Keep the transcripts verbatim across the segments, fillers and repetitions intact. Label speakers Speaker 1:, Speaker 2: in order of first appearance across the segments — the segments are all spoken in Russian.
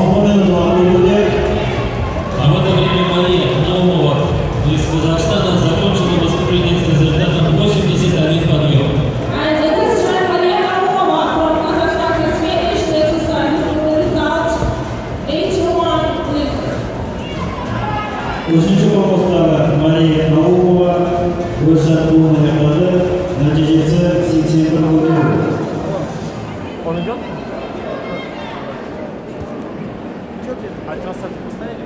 Speaker 1: А в это время Мария Наумова из Казахстана закончила выступление с результатом восемьдесят один подъем.
Speaker 2: Üçüncü boksda Mariya Naumova o'z jadvalini yakunladi. Natijasi seksen bir bo'ldi.
Speaker 3: Он идет? Что ты? А трансляцию поставили?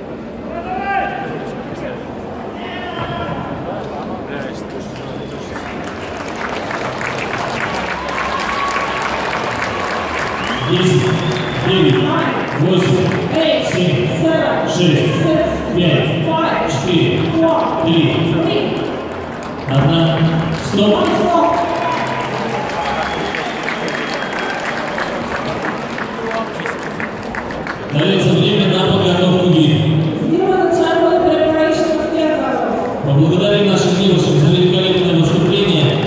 Speaker 1: десять, девять, восемь, семь, шесть, пять, четыре, три, одна, стоп. Дается время на подготовку гид. Поблагодарим наших девушек за великолепное выступление.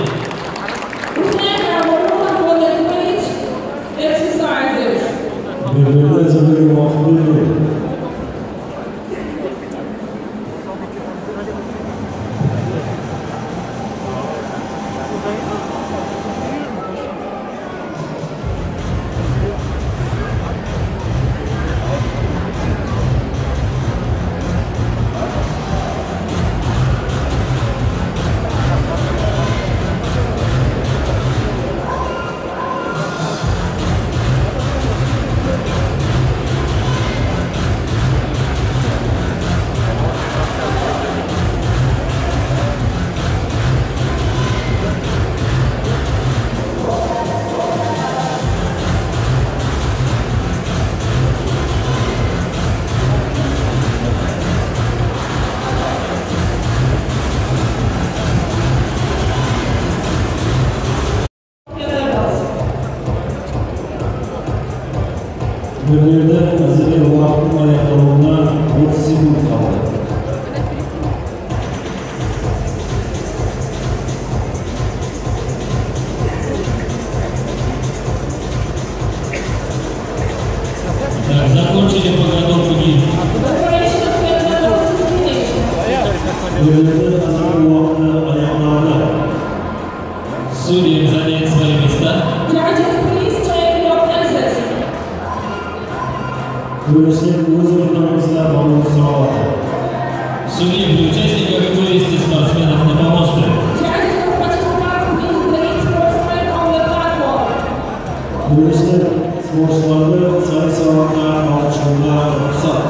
Speaker 2: Bölümde hazırlığı vaktim ayaklarına otuz sekund kaldı.
Speaker 1: Закончили подготовку гид.
Speaker 2: Bölümde hazırlığı vaktim ayaklarına.
Speaker 1: Судьи занять свои места.
Speaker 2: Güreşlik öz ortamımızda bağlı sağladı.
Speaker 1: Судьи при участниках вывести спортсменов на помосты.
Speaker 2: Güreşlik sporcuları sayı sağlamda alçımda ruhsat.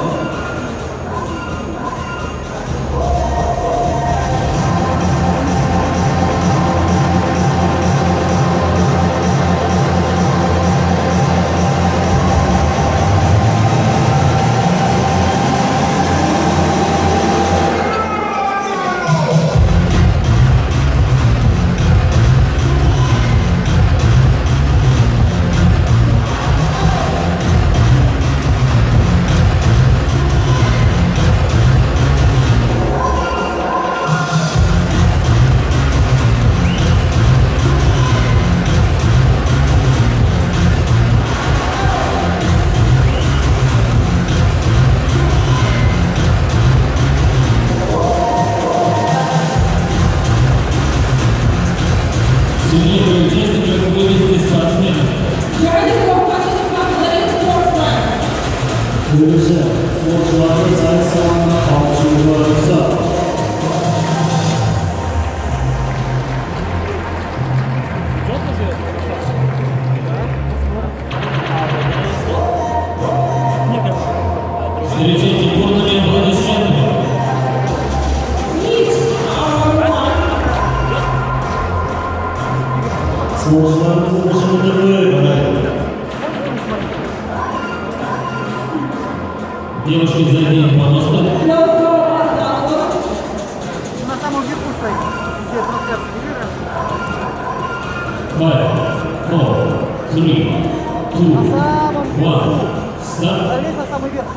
Speaker 1: Судьи при участниках вывести спортсменов.
Speaker 2: Güreşlik sporcuları sayı sağlamda alçımda ruhsat.
Speaker 1: Встречайте бурными аплодисментами.
Speaker 2: Sporcularımızın başında böyle.
Speaker 1: Девушки задние помосты.
Speaker 3: На самом верху стоит. Где трансляция?
Speaker 1: Five, four, three, two, one, start.
Speaker 3: Залезь на самый верх.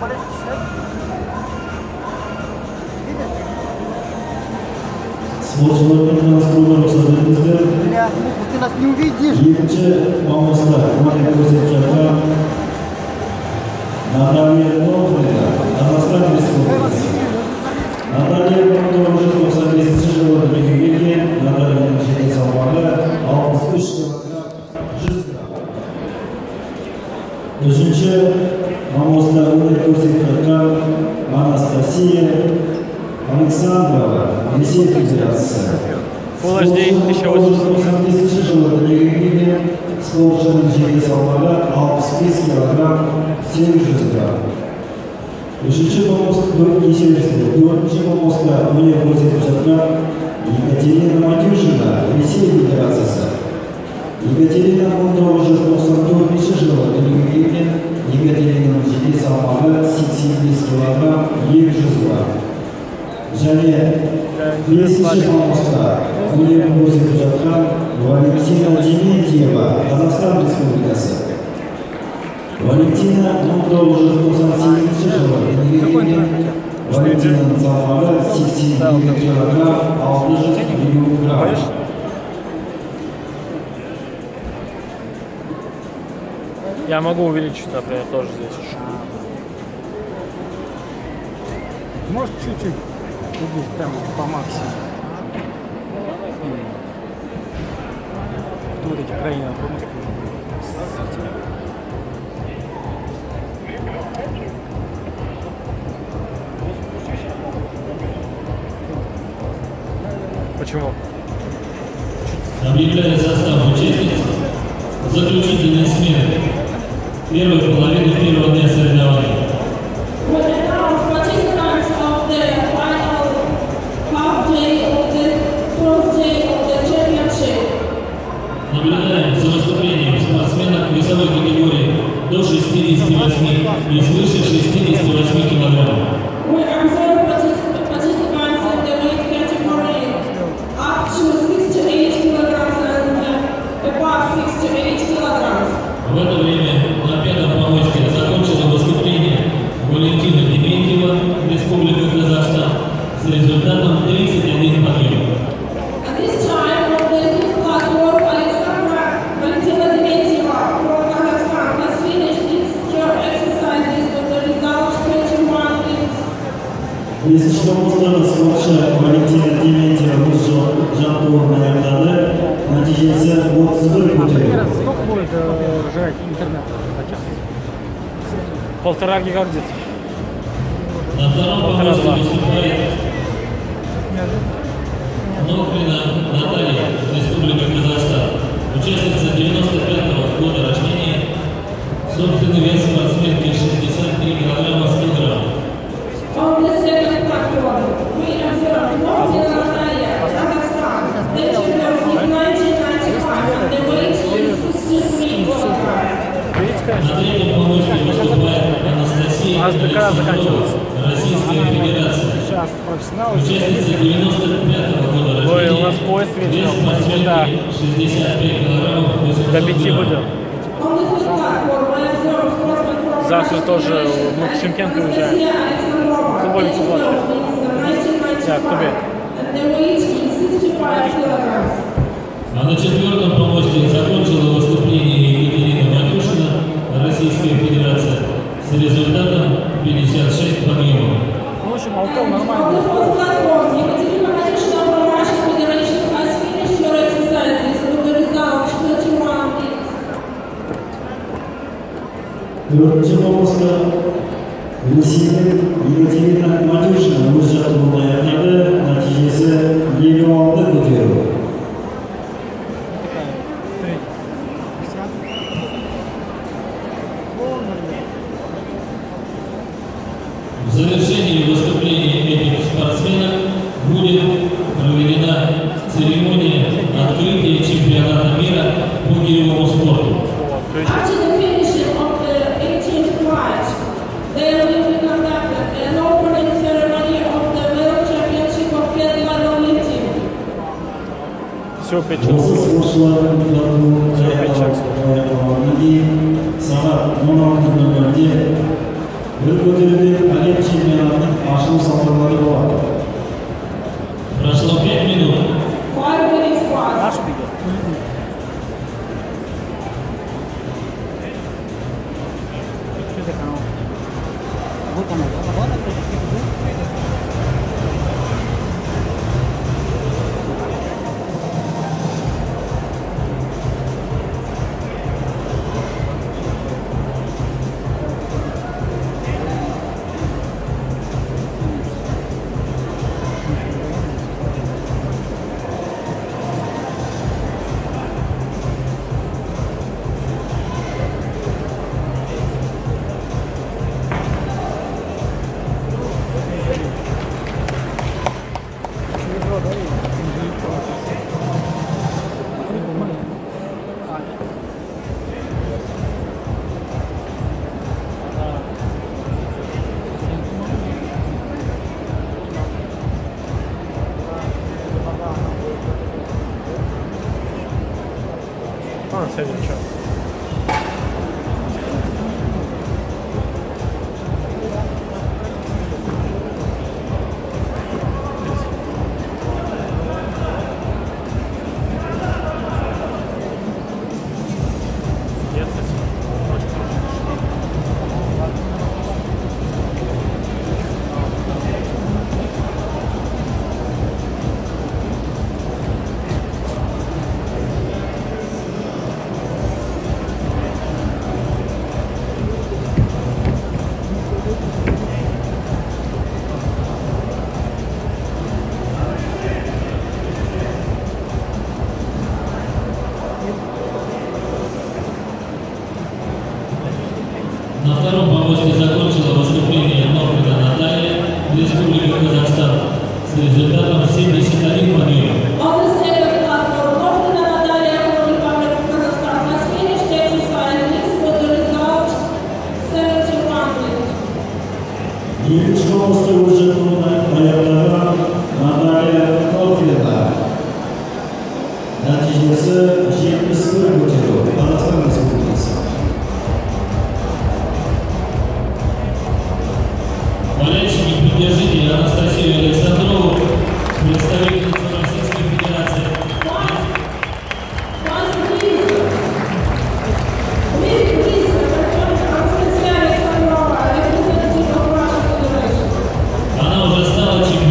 Speaker 2: Sporcuların nasıl ruhsatlarımızda
Speaker 3: Бля, ты нас не увидишь.
Speaker 2: yedinci Mamosta Maria Kosevchaka Наталья Новина, Казахстан Республикасы. Наталья Новина, тоқсан бесінші жылы дүниеге келген, Натальяның жеке салмағы алпыс үш килограмм жүз грамм. Үшінші мамоста өнер көрсетіп жатқан Анастасия Александрова, Ресей Федерациясы. тысяча восемьсот тоқсан бесінші жылы дүниеге келген, спортшының жеке салмағы алпыс бес килограмм сегіз жүз грамм. Үшінші мамоста төртінші мамоста өнер көрсетіп жатқан Екатерина Матюшина, Ресей Федерациясы. Екатерина мың тоғыз жүз тоқсан төртінші жылы дүниеге келген, Екатеринаның жеке салмағы сексен бес килограмм екі жүз грамм. Және бесінші мамоста өнер көрсетіп жатқан Валентина Дементьева, Казахстан Республикасы. Валентина мың тоғыз жүз тоқсан сегізінші жылы дүниеге келген, Валентинаның салмағы сексен екі килограмм алты жүз елу грамм.
Speaker 4: Я могу увеличить, например, тоже здесь.
Speaker 3: Может чуть-чуть. Здесь прямо по максимуму. Кто вот эти крайние полностью уже.
Speaker 4: Почему?
Speaker 1: Объявляю состав участниц заключительной смены первой половины первого дня соревнований. Наблюдаем за выступлением спортсменок весовой категории до шестидесяти восьми и свыше шестидесяти восьми килограмм. В это время на пятом помосте закончила выступление Валентина Дементьева, Республика Казахстан, с результатом тридцать один подъем.
Speaker 2: бесінші мамоста спортшы Валентина Дементьева өз жаттығуын аяқтады, нәтижесі отыз бір көтерілді.
Speaker 3: Сколько будет э, жрать интернет?
Speaker 4: Полтора гига где-то.
Speaker 1: На втором помосте выступает Новкина Наталья, Республика Казахстан, участница девяносто пятого года рождения, собственный вес спортсменки шестьдесят три килограмма сто грамм.
Speaker 5: On the second platform, we observe Novina Natalia, Kazakhstan. The champion is nineteen ninety-five, and the weight is sixty-three kilograms.
Speaker 1: На третьем помосте выступает Анастасия Александрова, Российская Федерация.
Speaker 3: Сейчас профессионал.
Speaker 1: Участница девяносто пятого года рождения.
Speaker 4: Ой, у нас поезд
Speaker 1: вес
Speaker 4: вечером.
Speaker 1: спортсменки шестьдесят пять килограммов восемьсот
Speaker 4: До пяти
Speaker 1: грамм.
Speaker 4: будем.
Speaker 5: On the third platform, we observe sportsman from
Speaker 4: Завтра
Speaker 5: Russia,
Speaker 4: тоже мы в Шымкент уезжаем.
Speaker 5: Anastasiya Alexandrova.
Speaker 4: Футбольный клуб.
Speaker 5: The champion is nineteen
Speaker 4: Так, кто бьет?
Speaker 5: ninety-five, and the weight is sixty-five kilograms.
Speaker 1: А на четвертом помосте закончила выступление Екатерина Матюшина, Российская Федерация, с результатом пятьдесят шесть подъемов.
Speaker 3: Ну, в общем, алтел
Speaker 5: On the
Speaker 3: нормально.
Speaker 5: fourth platform, Екатерина Матюшина from Russian Federation has finished her exercises with the result thirty-one minutes.
Speaker 2: Төртінші мамоста Ресейдің Екатерина Матюшина өз жаттығуын аяқтады, нәтижесі елу алты көтерілді.
Speaker 1: В завершении выступления этих спортсменов будет проведена церемония открытия чемпионата мира по гиревому спорту.
Speaker 5: After the finishing of the eighteenth flight, there will be conducted an opening ceremony of the World Championship of Kettlebell lifting.
Speaker 4: Всего пять
Speaker 2: Осы
Speaker 4: часов.
Speaker 2: спортшылардың жаттығуын аяқтағаннан кейін сағат он алты нөл нөлде бір көтеруден әлем чемпионатының ашылу салтанаты болады.
Speaker 1: Прошло пять минут.
Speaker 5: Five winning squads.
Speaker 3: Наш бегет. Что за канал?
Speaker 4: А, с этим что?
Speaker 1: На втором помосте закончила выступление Норкина Наталья, Республика Казахстан, с результатом семьдесят один подъем.
Speaker 5: On the second platform, Northern Natalia from Republic of Kazakhstan has finished exercises with the result seventy-one.
Speaker 2: Екінші помосты уже трудно аяқтаған Наталья Норкина. Нәтижесі жетпіс бір көтеру. Қазақстан Республикасы.
Speaker 1: Болельщики, поддержите Анастасию Александрову, представительницу Российской Федерации.
Speaker 5: Once please, please, please, Anastasia Alexandrova, representative of Russian Federation.
Speaker 1: Она уже стала чемпионом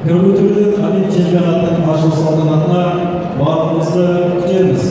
Speaker 2: Көргөтүлгөн Олимп чемпионаттын ашуу салтанатына баарыңызды күтөбүз.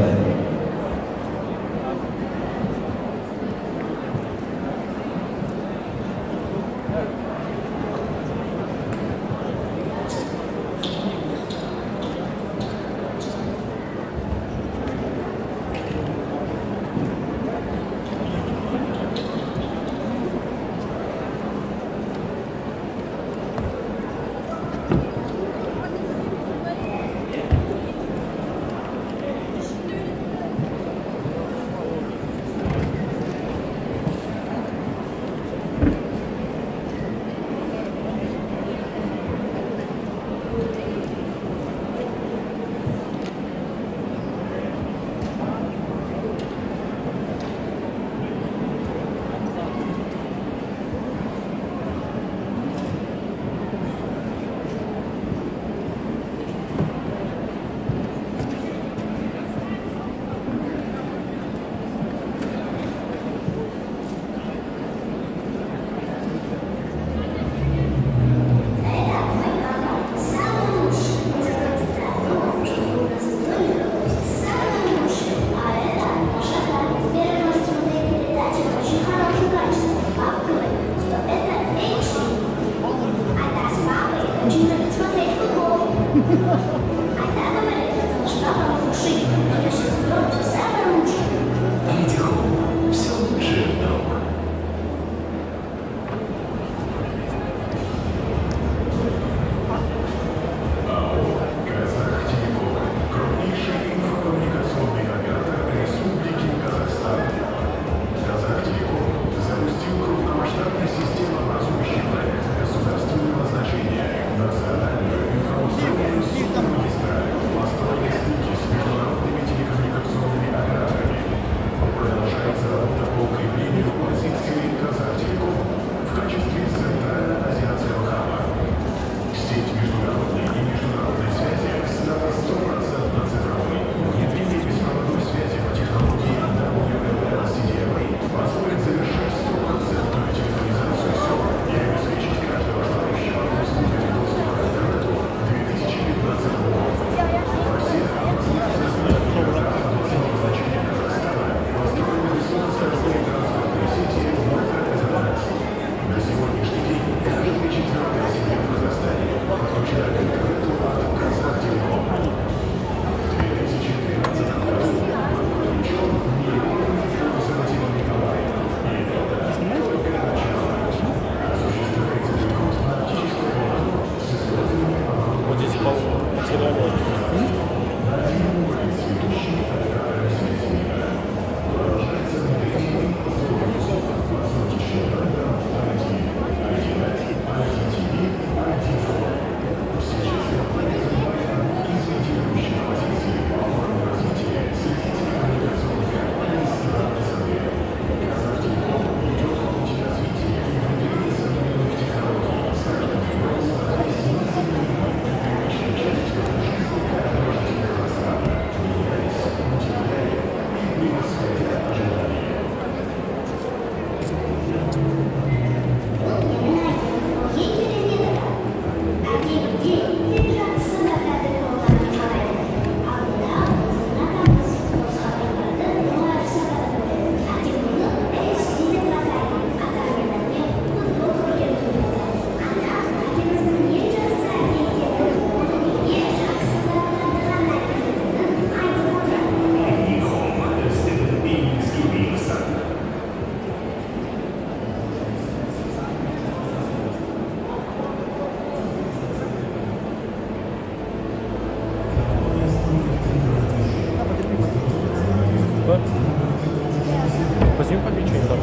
Speaker 4: Возьми по печенью, там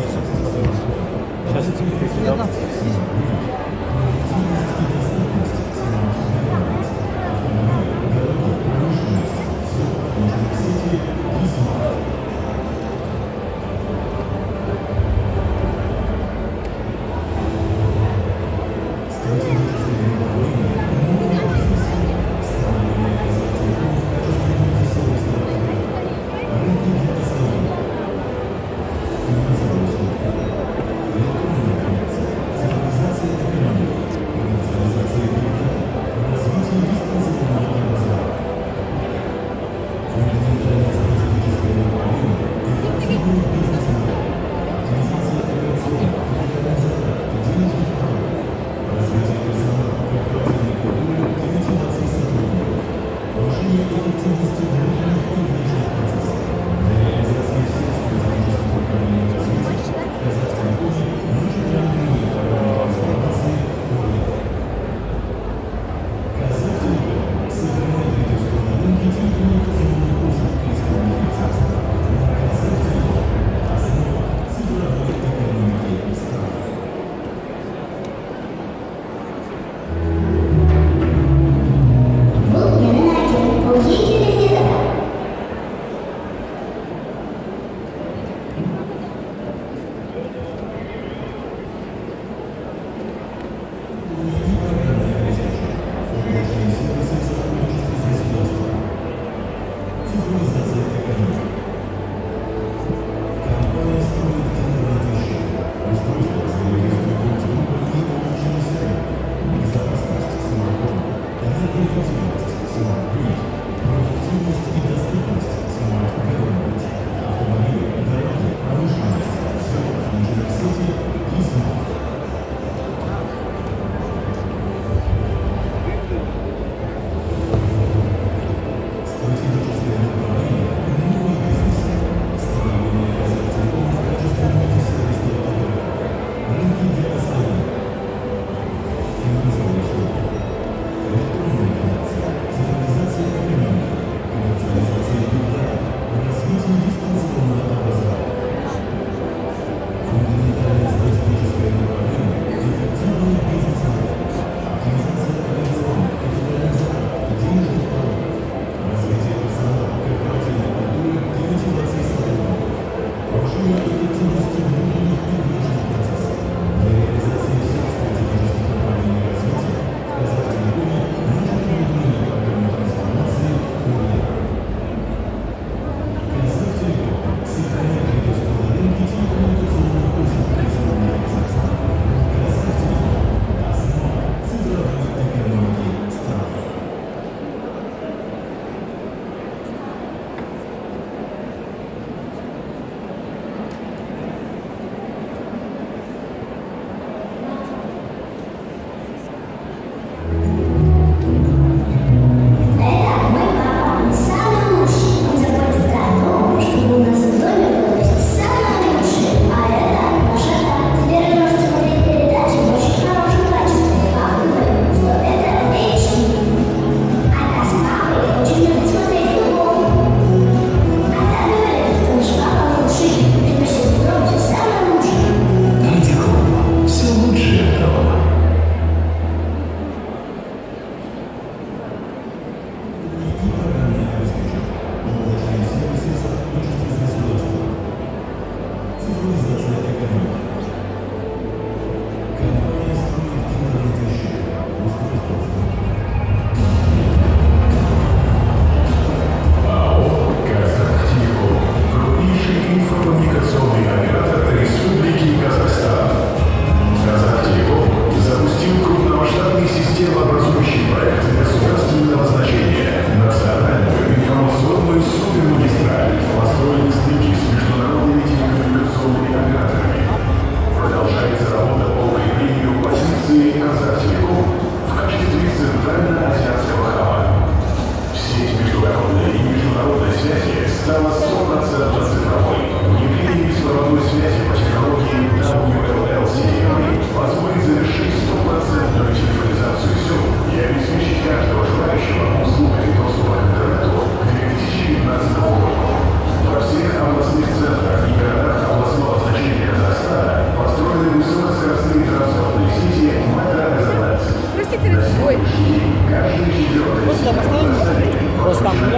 Speaker 4: сейчас передам.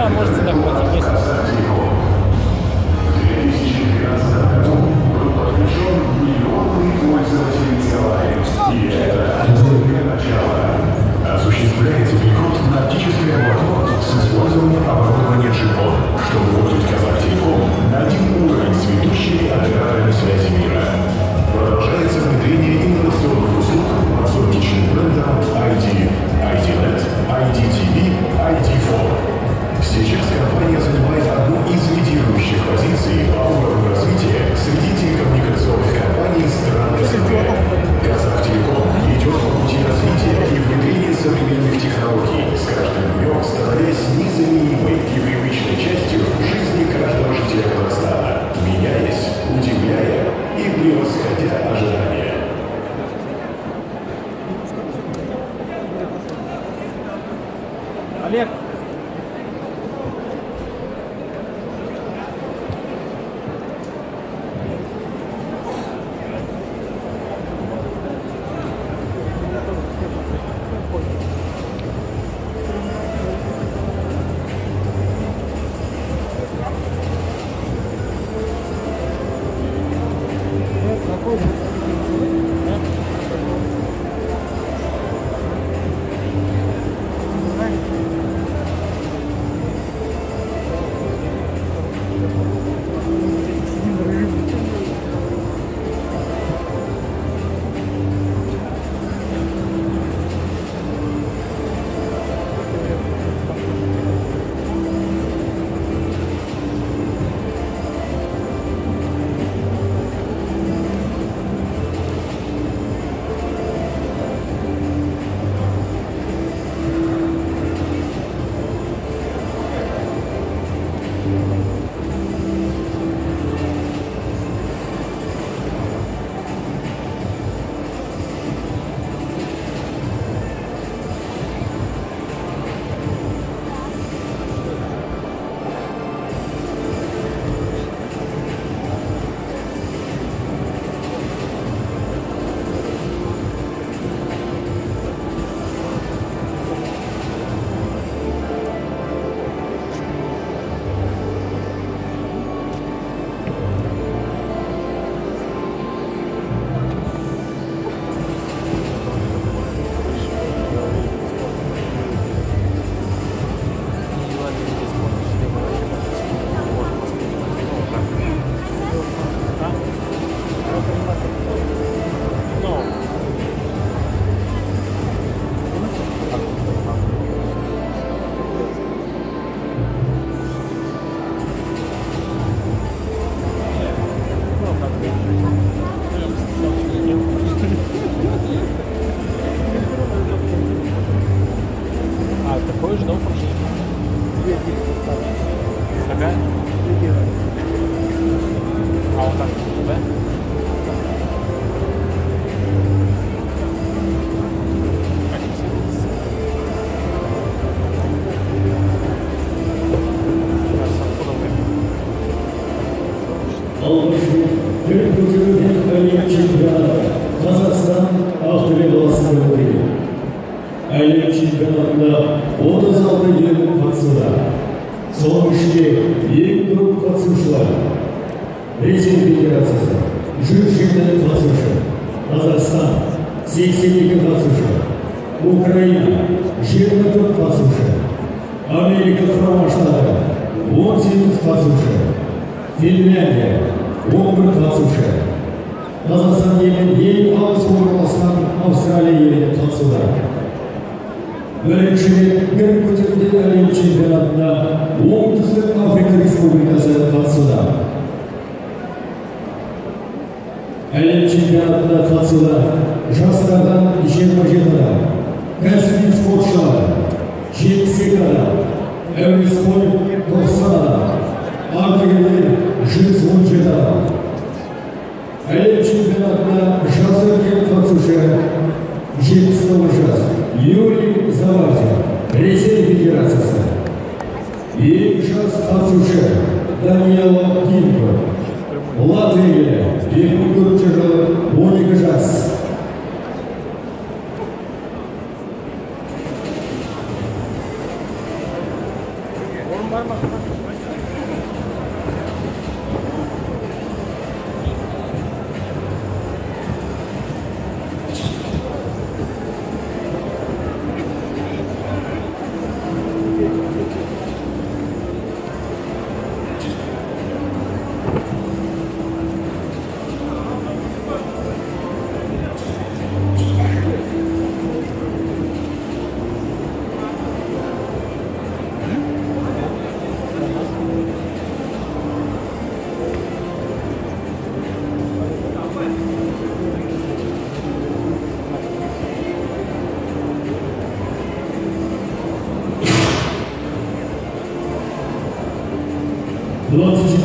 Speaker 4: можете так пройти.
Speaker 6: Осуществляется переход на оптическое волокно с использованием оборудования джипон, чтобы выводить Казахтелеком на один уровень с ведущими операторами связи мира. Продолжается внедрение инновационных услуг под солнечным брендом ай ди, ай ди нет, ай ди ти ви, ай ди фор. Сейчас компания занимает одну из лидирующих позиций по уровню развития среди телекоммуникационных компаний стран СНГ. Казахтелеком идет по пути развития и внедрения современных технологий, с каждым днем становясь незаменимой и привычной частью жизни каждого жителя Казахстана, меняясь, удивляя и превосходя ожидания.
Speaker 3: Олег.
Speaker 2: Казахстан автовелосипед өкілі. Әлем чемпионатында отыз алты ел қатысуда. Соның ішінде ең көп қатысушылар Ресей Федерациясы жүз жеті қатысушы, Қазақстан сексен екі қатысушы, Украина жиырма төрт қатысушы, Америка құрама штаты он сегіз қатысушы, Финляндия он бір қатысушы, Қазақстан елінің ең алыс орналасқан Австралия елі қатысуда. Бірінші рет бір көтерілген әлем чемпионатында Оңтүстік Африка Республикасы қатысуда. Әлем чемпионатында қатысуда жастардан жиырма жеті адам, кәсіби спортшылар жетпіс екі адам, әуесқой тоқсан адам, ардагерлер жүз он жеті адам. Әлем чемпионатында жасы үлкен қатысушы жетпіс тоғыз жас Юрий Завадин, Ресей Федерациясы. Ең жас қатысушы Даниэла Гимко, Латвия, екі мың төртінші жылы он екі жас.
Speaker 3: Орын бар ма?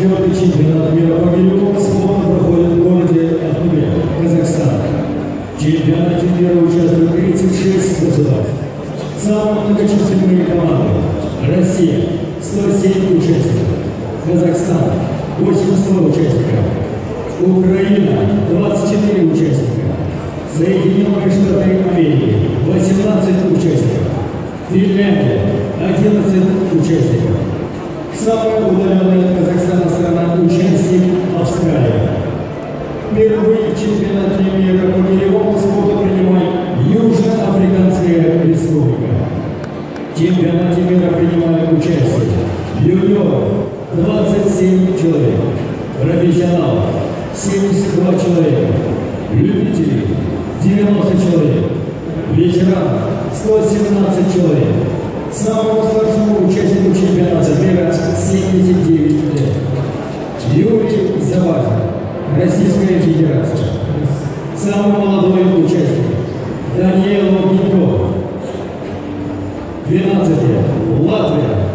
Speaker 7: четвертый чемпионат мира по гиревому спорту проходит в городе Ахтубе, Казахстан. В чемпионате мира участвуют тридцать шесть государств. Самые многочисленные команды: Россия – сто семь участников, Казахстан – восемьдесят два участника, Украина – двадцать четыре участника, Соединенные Штаты Америки – восемнадцать участников, Финляндия – одиннадцать участников. Самая удаленная от Казахстана страна – участник Австралия. Впервые в чемпионате мира по гиревому спорту принимает Южноафриканская республика. В чемпионате мира принимают участие юниоров двадцать семь человек, профессионалов семьдесят два человека, любителей девяносто человек, ветеранов сто семнадцать человек. Самому старшему участнику чемпионата мира семьдесят девять лет. Юрий Завадин, Российская Федерация. Самый молодой участник Даниил Логинков, двенадцать лет, Латвия.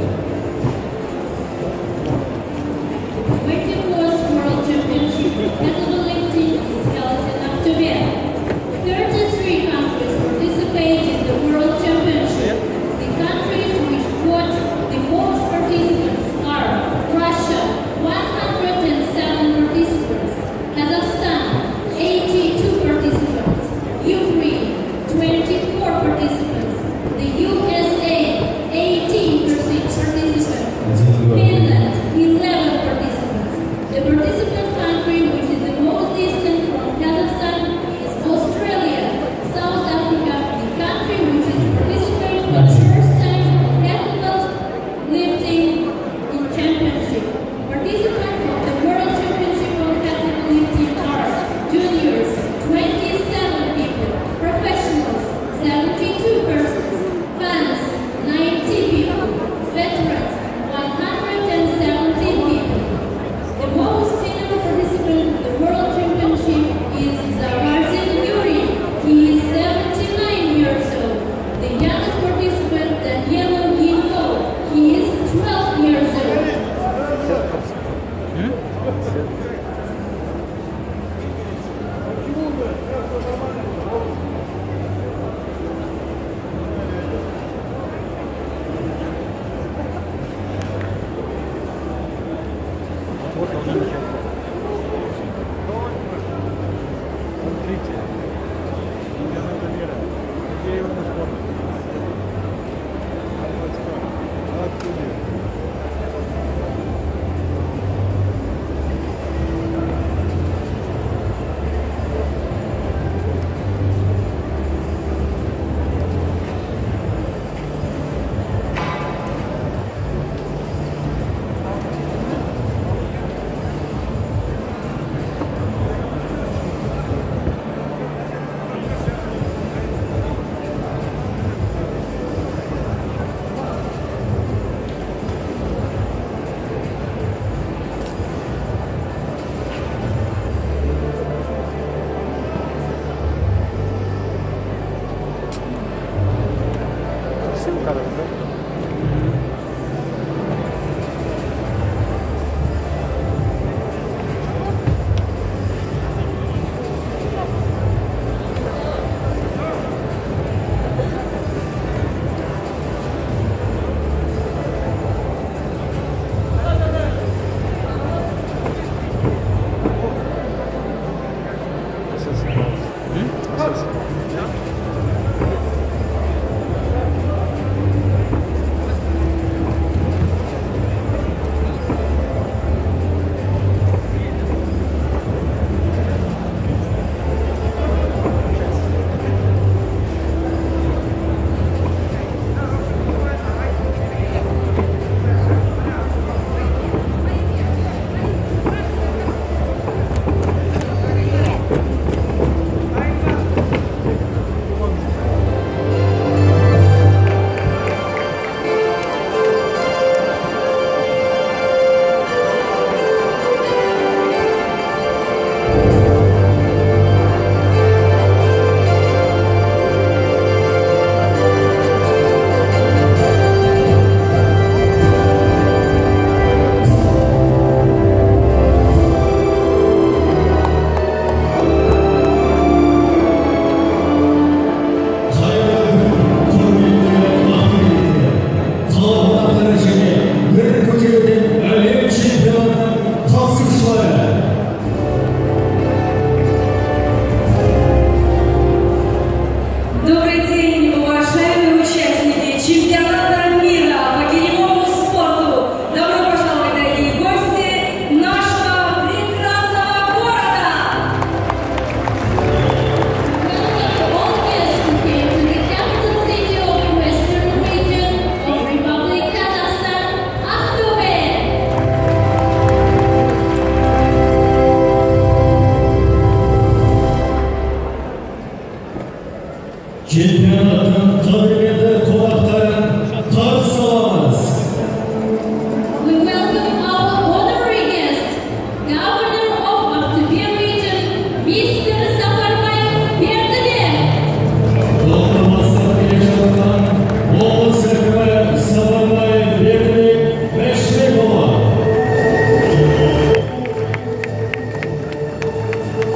Speaker 7: Чемпионатın tarihinde konaklayan Tarsalamaz.
Speaker 8: We welcome our honorary guest, Governor of Aktobe Region, Mister Safarbai Berdimuhamed.
Speaker 7: Toplamazsa Birleşik'ten Oğuz Sekreter Safarbai Berdimuhamed Beşikova.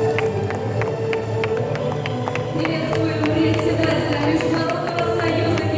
Speaker 8: Приветствуем председателя Международного союза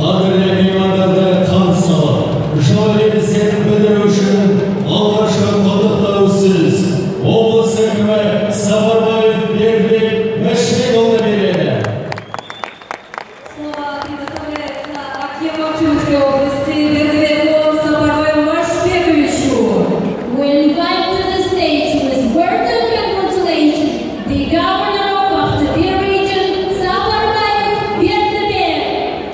Speaker 7: қадірлі меймандарды қан салып, жау лебіздерін білдіру үшін алғашқы құттықтау сөз облыс әкімі Сапарбаев Бердібек Мәшбекұлына береді.
Speaker 5: Слово предоставляется Акиму Тюменской области Бердыбеку Сапарбаеву Машбековичу.
Speaker 8: We invite to the stage with words of congratulation the governor of Ақтөбе region, Сапарбаев Бердібек.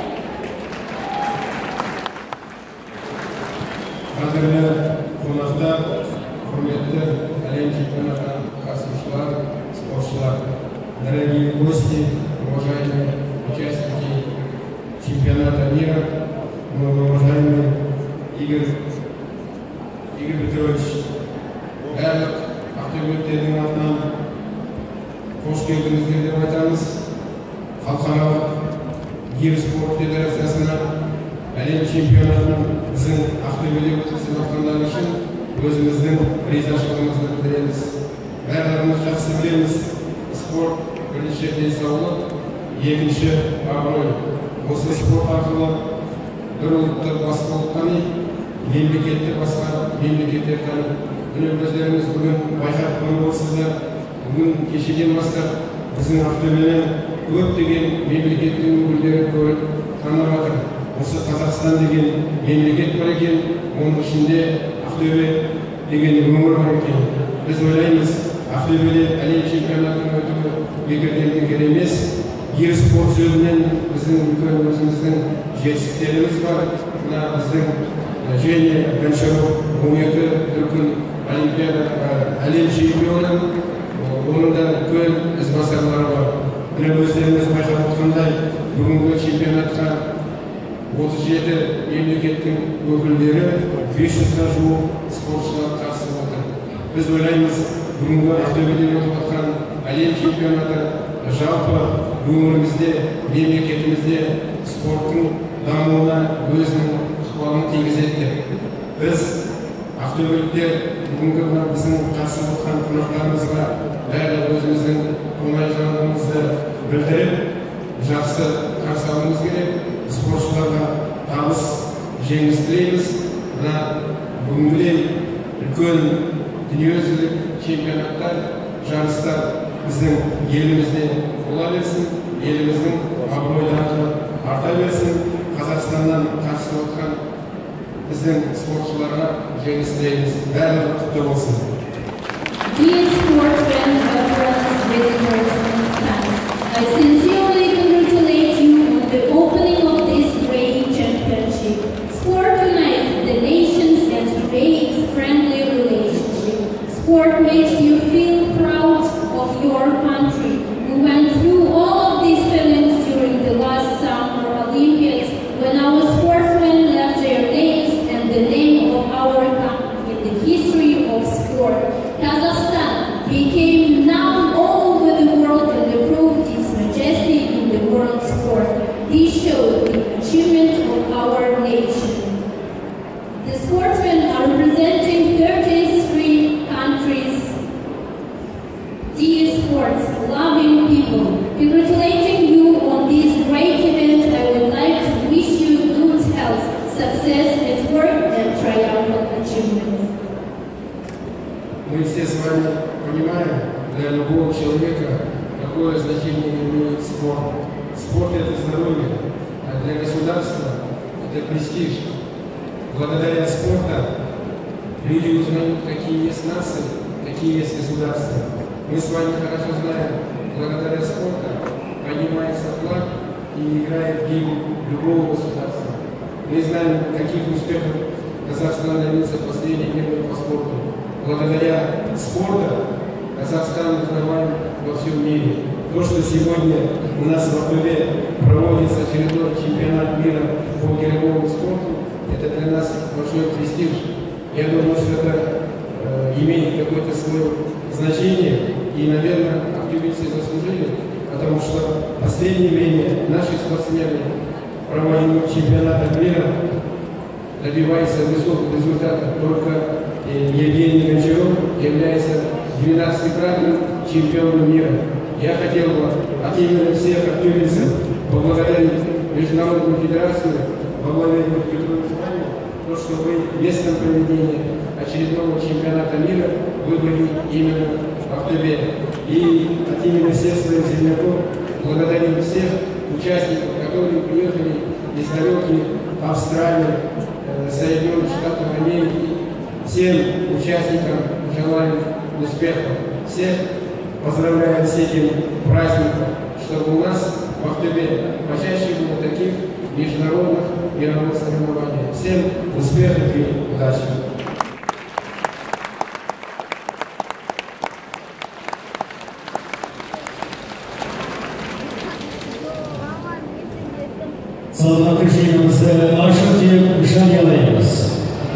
Speaker 9: Қадірлі қонақтар, құрметті әлем чемпионатына қатысушылар, спортшылар, дорогие гости, уважаемые участники чемпионата мира, уважаемый Игорь Игорь Петрович, барлық ақтөбеліктердің атынан қош келдіңіздер деп айтамыз. Халықаралық гир спорт федерациясына әлем чемпионатының біздің Ақтөбеде өткізіп жатқандары үшін өзіміздің ризашылығымызды білдіреміз. Барлығымыз жақсы білеміз, спорт бірінші денсаулық, екінші абырой. Осы спорт арқылы бір ұлтты басқа ұлт таниды, мемлекетті басқа мемлекеттер таниды. Міне өздеріңіз бүгін байқап көріп отырсыздар. Бүгін кешеден бастап біздің Ақтөбеден көптеген мемлекеттің өкілдері көріп танып жатыр. Осы Қазақстан деген мемлекет бар екен, оның ішінде Ақтөбе деген өңір бар екен. Біз ойлаймыз, Ақтөбеде әлем чемпионатының өтуі бекерден бекер емес. Гир спорт жөнінен біздің үлкен өзіміздің жетістіктеріміз бар. Мына біздің Женя Гончаров он екі дүркін олимпиада әлем чемпионы, оның да үлкен ізбасарлары бар. Міне өздеріңіз байқап отқандай, бүгінгі чемпионатқа отыз жеті мемлекеттің өкілдері, бес жүзге жуық спортшылар қатысып отыр. Біз ойлаймыз, бүгінгі Ақтөбеде өтіп жатқан әлем чемпионаты жалпы өңірімізде, мемлекетімізде спорттың дамуына өзінің ықпалын тигізеді. Біз ақтөбеліктер бүгінгі біздің қатысып жатқан қонақтарымызға барлық өзіміздің қонақжайлығымызды білдіріп, жақсы қарсы алуымыз керек. Спортшыларға табыс, жеңіс тілейміз. Мына бүгінгідей үлкен дүниежүзілік чемпионаттар, жарыстар біздің елімізде бола берсін, еліміздің абыройы арта берсін. Қазақстаннан қатысып отқан біздің спортшыларға жеңіс тілейміз. Барлығы құтты болсын.
Speaker 8: Dear sportsmen, veterans, visitors, and fans, I sincerely congratulate you on the opening of this great championship. Sport unites the nations and creates friendly relationships. Sport makes you feel proud of your country. We went through all of these feelings during the last Summer Olympics when our sportsmen left their names and the name of our country in the history of sport. Kazakhstan became known all over the world and proved its majesty in the world sport. This showed the achievement of our nation. The sportsmen are representing thirty-three countries. Dear sports, loving people, congratulating you on this great event. I would like to wish you good health, success at work and triumphant achievements.
Speaker 9: Мы все с вами понимаем, для любого человека какое значение имеет спорт. Спорт – это здоровье, а для государства – это престиж. Благодаря спорту люди узнают, какие есть нации, какие есть государства. Мы с вами хорошо знаем, благодаря спорту поднимается флаг и играет гимн любого государства. Мы знаем, каких успехов Казахстан добился в последние годы по спорту. Благодаря спорту Казахстан узнаваем во всем мире. То, что сегодня у нас в Ақтөбе проводится очередной чемпионат мира по гиревому спорту, это для нас большой престиж. Я думаю, что это э, имеет какое-то свое значение, и, наверное, ақтөбельцы заслужили, потому что в последнее время наши спортсмены проводят чемпионаты мира, добиваются высоких результатов. Только Евгений Гончаров является двенадцатикратным чемпионом мира. Я хотел бы от имени всех ақтөбельцев поблагодарить Международную федерацию во главе Петром Исмаиловым, то, что вы местом проведения очередного чемпионата мира выбрали именно Актобе. И от имени всех своих земляков благодарим всех участников, которые приехали из далеких Австралии, Соединенных Штатов Америки. Всем участникам желаем успехов. Всех поздравляем с этим праздником, чтобы у нас в Актобе почаще было таких международных мировых соревнований. Всем успехов и удачи!
Speaker 7: Salonatı şeyimizde Arşavcı Şanyalayımız.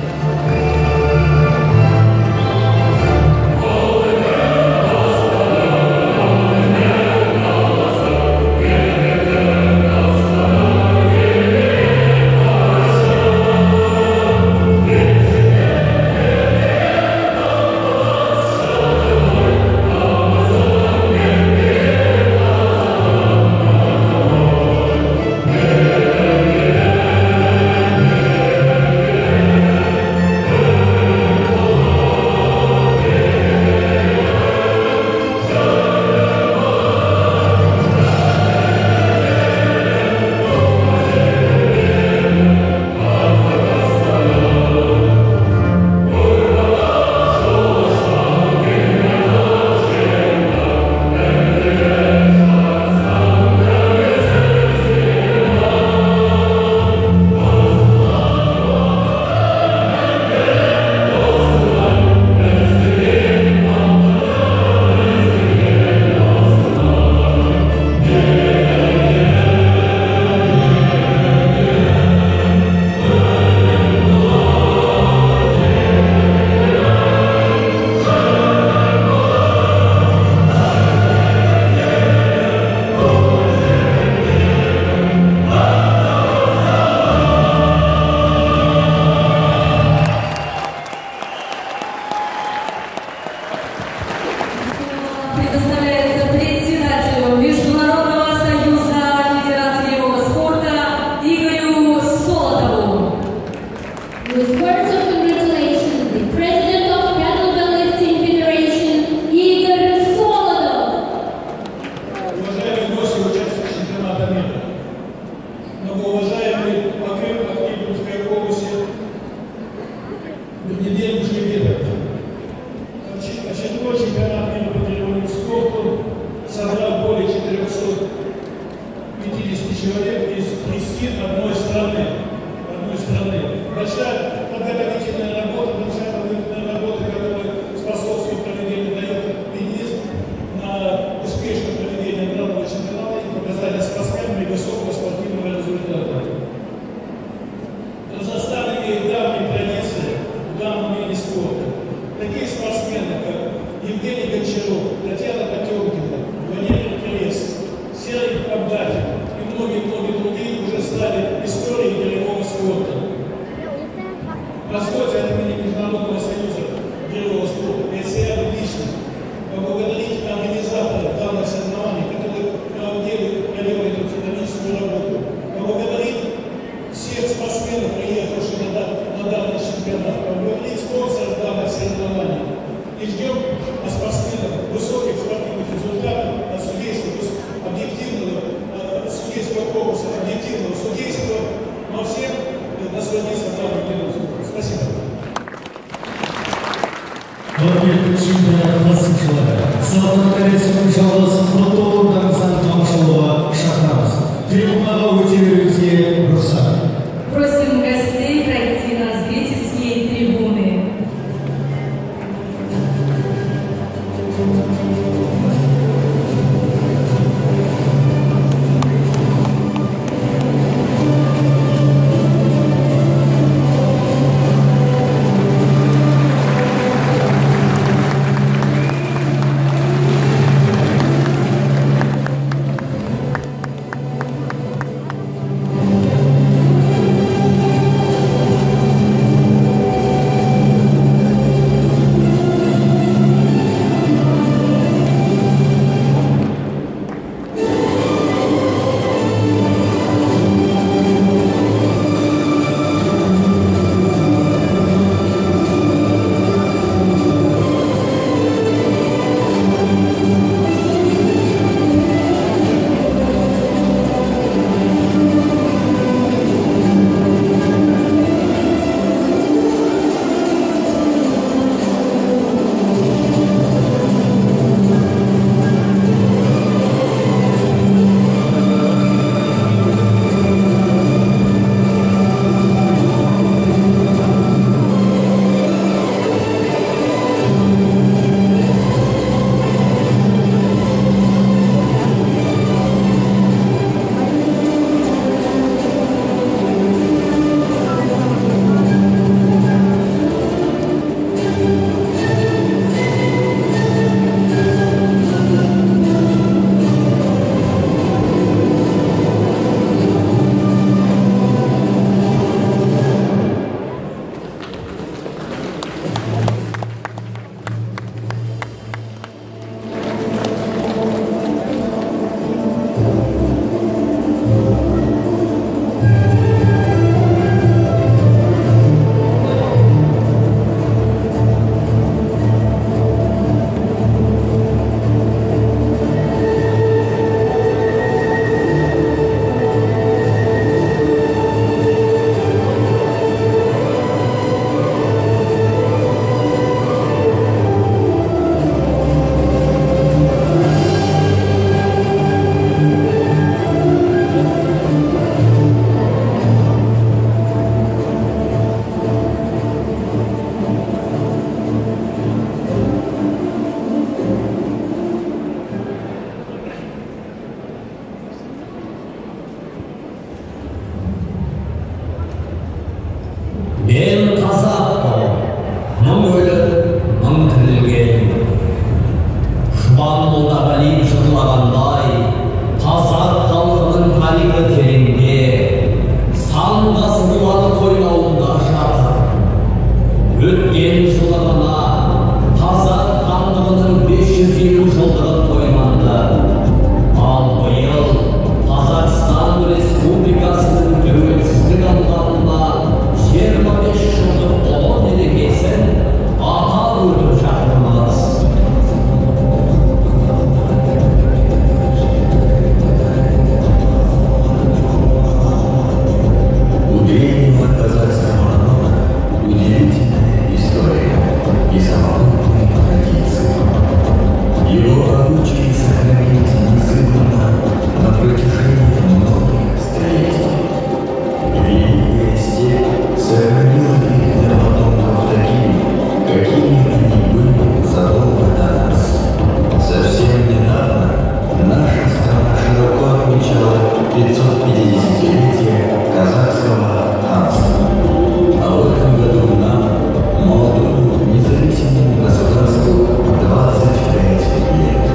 Speaker 10: Просим гостей пройти на зрительские трибуны.
Speaker 11: Анда Сыбыланы тойлауында жатыр. Өткен жылы ғана Қазақ хандығының бес жүз елу жылдығы тойланды. Ал биыл Қазақстан Республикасының тәуелсіздік алғанына жиырма бес жылдық ұлы мерекесін атап өтіп жатырмыз.
Speaker 6: У древнего казахского народа удивительная история и самобытные традиции. Его обычаи сохранились незыблемо на протяжении многих столетий. Великая степь сохранила их для потомков такими, какими они были задолго до нас. Совсем недавно наша страна широко отмечала пятьсотпятидесятилетие казахского ханства. А в этом году нам, молодому независимому государству, двадцать пять лет.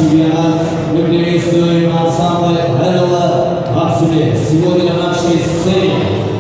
Speaker 11: чемпионат. Мы приветствуем ансамбль Hello Аксубе сегодня на нашей сцене.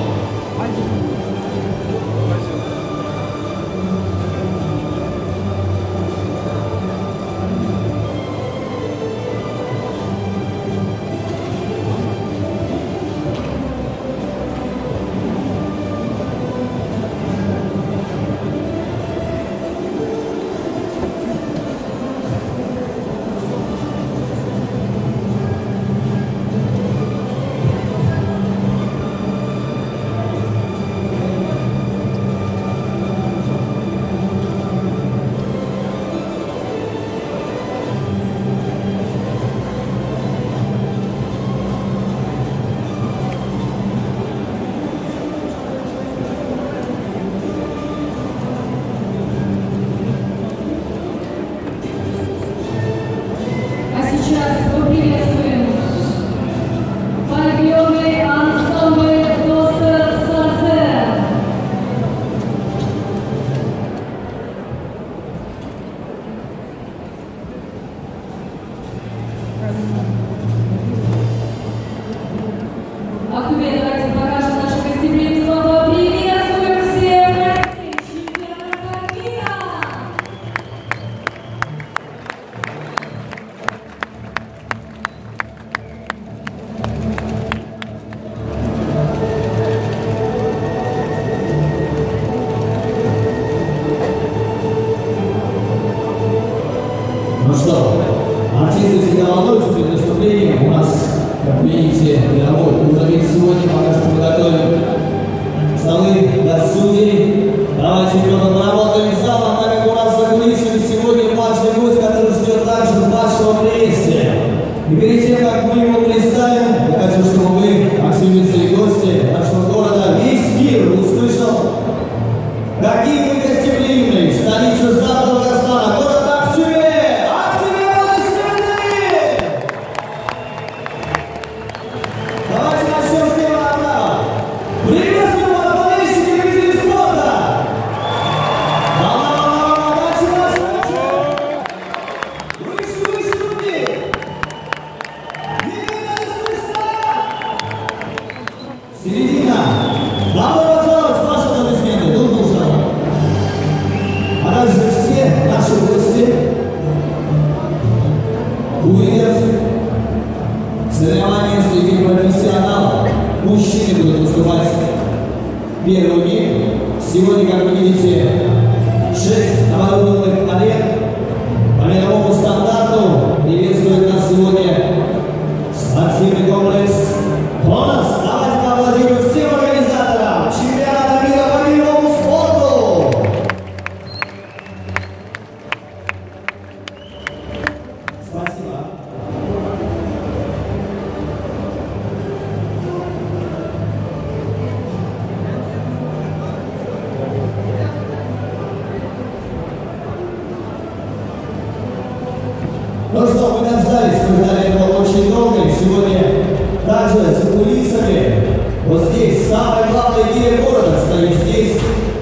Speaker 7: Ну что, мы дождались, когда это было очень долго, и сегодня также за кулисами, вот здесь, самое главное гиря города стоит здесь.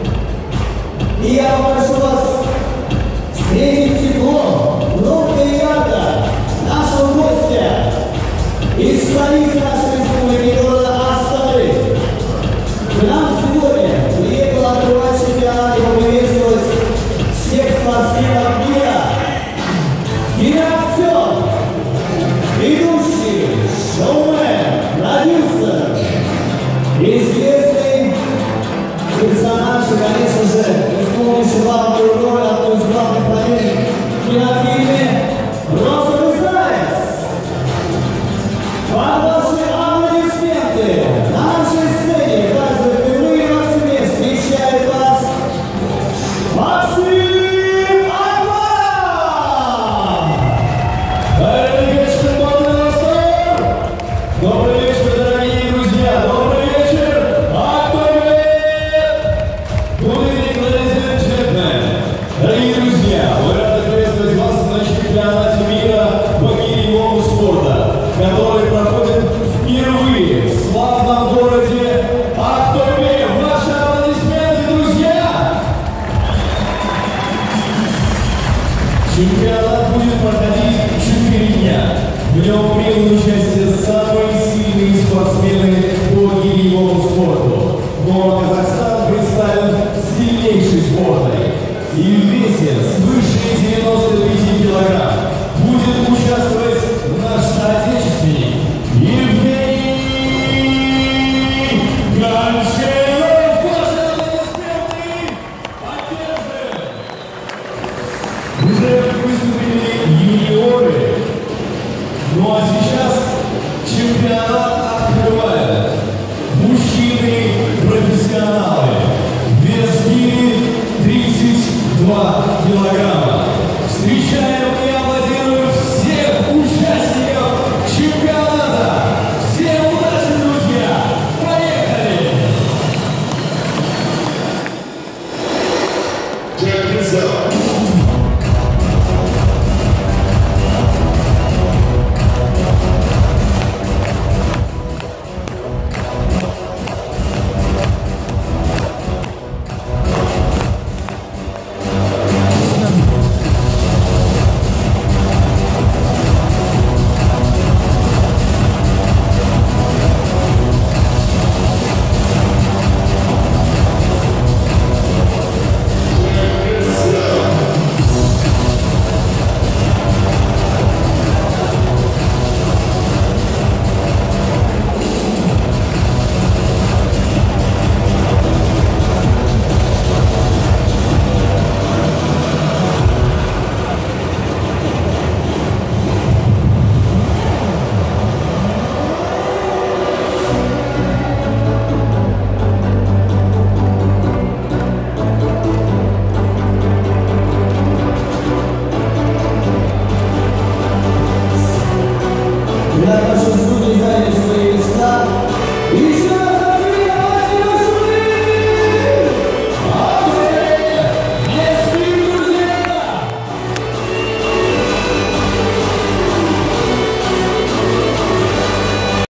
Speaker 7: И я попрошу вас встретить тепло, громко и ярко нашего гостя из столицы нашей республики, города Астаны. К нам сегодня приехал открывать чемпионат и поприветствовать всех спортсменов мира. Киноактер, ведущий, шоумен, продюсер, известный персонаж и, конечно же, исполнивший главную роль, одну из главных ролей в кинофильме «Розовый заяц». Под ваши аплодисменты на нашей сцене также впервые в Москве встречает вас Максим!
Speaker 12: Добрый вечер, дорогие друзья! Добрый вечер! Актове! Good evening, ladies and gentlemen! Дорогие друзья, мы рады приветствовать вас на чемпионате мира по гиревому спорта, который проходит впервые в славном городе Актове. Ваши аплодисменты, друзья! Чемпионат будет проходить четыре нем приняли участие самые сильные спортсмены по гиревому спорту. Но Казахстан представлен сильнейшей сборной. И в весе свыше девяноста пяти килограмм будет участвовать наш соотечественник Евгений Гончаров.